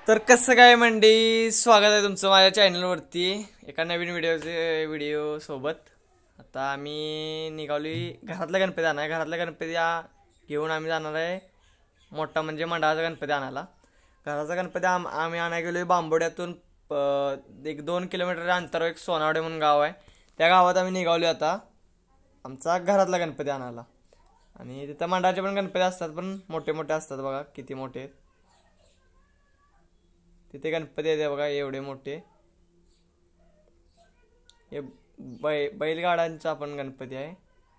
तर कसं काय मंडळी, स्वागत आहे तुमचं माझ्या चॅनलवरती एका नवीन व्हिडिओ सोबत। आता आम्ही निघालोय घरातला गणपती आणाय। घरातला गणपती घेऊन आम्ही जाणार आहे मोठा म्हणजे मंडळाचा गणपती आणायला। घराचा गणपती आम्ही आणायला गेलोय बांबोड्यातून 1-2 किलोमीटर अंतरावर एक सोनावडे म्हणून गाव आहे, त्या गावात आम्ही निघालोय आता आमचा घरातला गणपती आणायला। आणि तिथं मंडळाचे पण गणपती असतात, पण मोठे मोठे असतात, बघा किती मोठे आहेत तिथे गणपती आहेत बघा, एवढे मोठे। हे बैलगाड्यांचा पण गणपती आहे।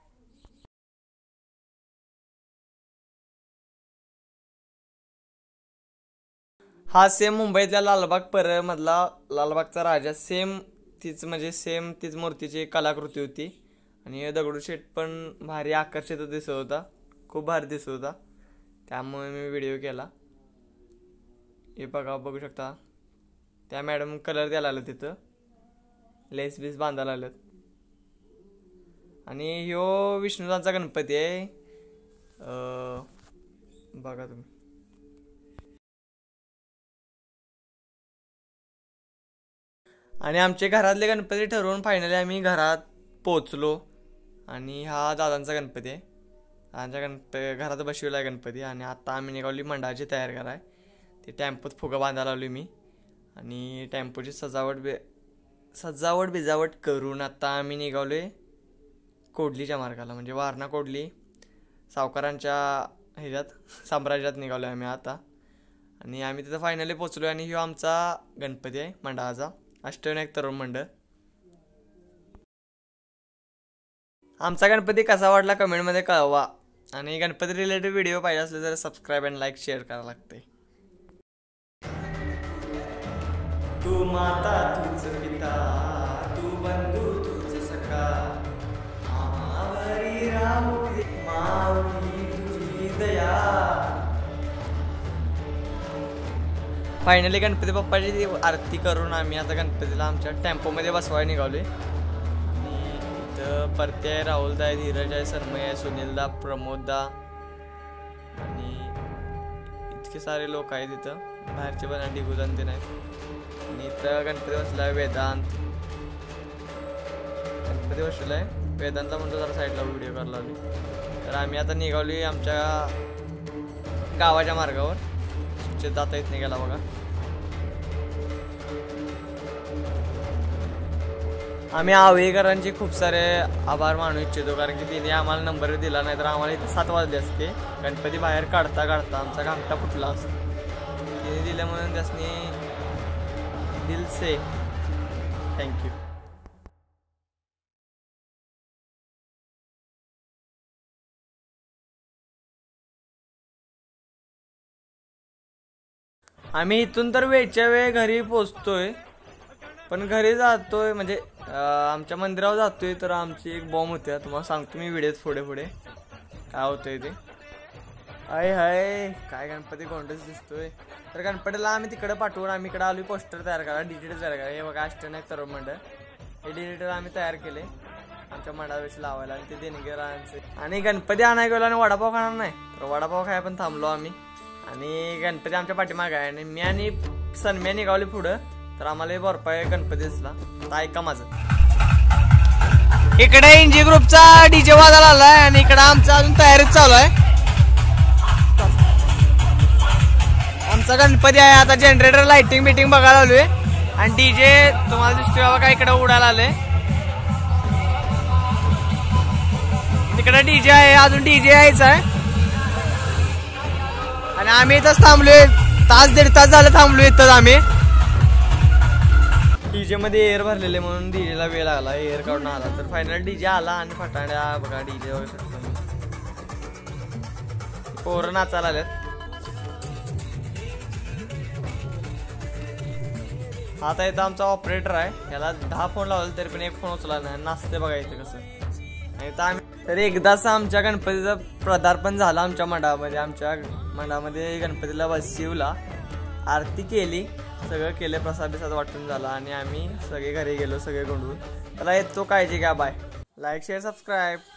हा सेम मुंबईतल्या लालबाग परळ मधला लालबागचा राजा, सेम तीच म्हणजे सेम तीच मूर्तीची कलाकृती होती। आणि दगडूशेठ पण भारी आकर्षित दिसत होता, खूप भारी दिसत होता, त्यामुळे मी व्हिडिओ केला। हे बघू शकता, त्या मॅडम कलर द्यायला आलं, तिथं लेस बीस बांधायला आलं। आणि ह्यो विष्णुदांचा गणपती आहे, बघा तुम्ही। आणि आमचे घरातले गणपती ठरवून फायनली आम्ही घरात पोहोचलो। आणि हा दादांचा गणपती आहे, दादांच्या घरात बसवला गणपती। आणि आता आम्ही निघाली मंडळाची तयार कराय, ते टेम्पोत फुगा बांधायला आलो मी। आणि टेम्पोची सजावट बिजावट करून आता आम्ही निघालोय कोडलीच्या मार्गाला, म्हणजे वारणा कोडली सावकारांच्या ह्याच्यात साम्राज्यात निघालोय आम्ही आता। आणि आम्ही तिथं फायनली पोचलोय। आणि ह्यो आमचा गणपती आहे मंडळाचा, अष्टविनायक तरुण मंडळ। आमचा गणपती कसा वाटला कमेंटमध्ये कळवा। आणि गणपती रिलेटेड व्हिडिओ पाहिजे असले तर सबस्क्राईब आणि लाईक शेअर करायला लागते। तू माता तूच पिता, तू बंधू तूच सखा, आमावरी राहू दे माऊली तुझी दया। फायनली गणपती बाप्पाची आरती करून आम्ही आता गणपतीला आमच्या टेम्पोमध्ये बसवायला निघालोय। आणि इथं परते आहे, राहुलदा आहे, धीरज आहे, सरमय आहे, सुनीलदा, प्रमोददा आणि इतके सारे लोक आहेत इथं, बाहेरचे पण डिगुजन ते नाही। आणि इथं गणपती बसलाय वेदांत, गणपती बसलाय वेदांतला म्हणतो, जरा साईडला व्हिडिओ करायला लागली। तर आम्ही आता निघालोय आमच्या गावाच्या मार्गावर, जाता येत नाही गेला बघा। आम्ही आवेकरांचे खूप सारे आभार मानू इच्छितो, कारण की तिने आम्हाला नंबर दिला, नाही तर आम्हाला इथे 7 वाजले असते। गणपती बाहेर काढता काढता आमचा घामटा फुटला असता, तिने दिलं म्हणून त्यासनी दिल से थँक्यू। आम्ही इथून तर वेळच्या वेळ घरी पोचतोय, पण घरी जातोय म्हणजे आमच्या मंदिरावर जातोय तर आमची एक बॉम्ब होत्या, तुम्हाला सांगतो मी व्हिडिओत पुढे काय होतंय ते। हाय काय गणपती गोंडस दिसतोय। तर गणपतीला आम्ही तिकडे पाठवून आम्ही इकडे आलोय पोस्टर तयार करायला, डिजिटल तयार करायला। हे बघा अष्टविनायक तरुण मंडळ, हे डिजिटल आम्ही तयार केले आमच्या मंडळाविषयी लावायला, आणि ते देणगीरांचे। आणि गणपती आणायला गेलो आणि वडापाव खाणार नाही, तर वडापाव खाय पण थांबलो आम्ही। आणि गणपती आमच्या पाठीमागे आहे, आणि मी आणि सनम्या निघावली पुढं, तर आम्हाला बर्फाय गणपती दिसला। तर ऐका माझं, इकडे एनजी ग्रुपचा डीजे वाजायला आलाय, आणि इकडे आमचा अजून तयारीच चालू आहे। आमचा गणपती आहे आता, जनरेटर लाइटिंग बिटिंग बघायला आलोय, आणि डीजे तुम्हाला दिसतोय बाबा इकडे उडायला आले, तिकडे डीजे आहे, अजून डीजे यायचा आहे। आणि आम्ही इथंच थांबलोय, 1-1.5 तास झालं थांबलोय इथंच आम्ही। डीजे मध्ये एअर भरलेले म्हणून डीजेला वेळ लागला, एअर काढून आला। तर फायनल डीजे आला आणि फटाड्या बघा, डीजे वगैरे शकतो, पोरं नाचायला आल्यात। आता इथं आमचा ऑपरेटर आहे, याला 10 फोन लावले तरी पण एक फोन उचला नाही, नाचते बघा इथे कसं। तर एकदाच आमच्या गणपतीचं पदार्पण झालं आमच्या मंडळामध्ये। आमच्या मंडळामध्ये गणपतीला बसवला, आरती केली, सगळं केलं, प्रसाद बिसाद वाटून झाला, आणि आम्ही सगळे घरी गेलो सगळे गोंधळून। त्याला येतो काळजी घ्या, बाय, लाईक शेअर सबस्क्राईब।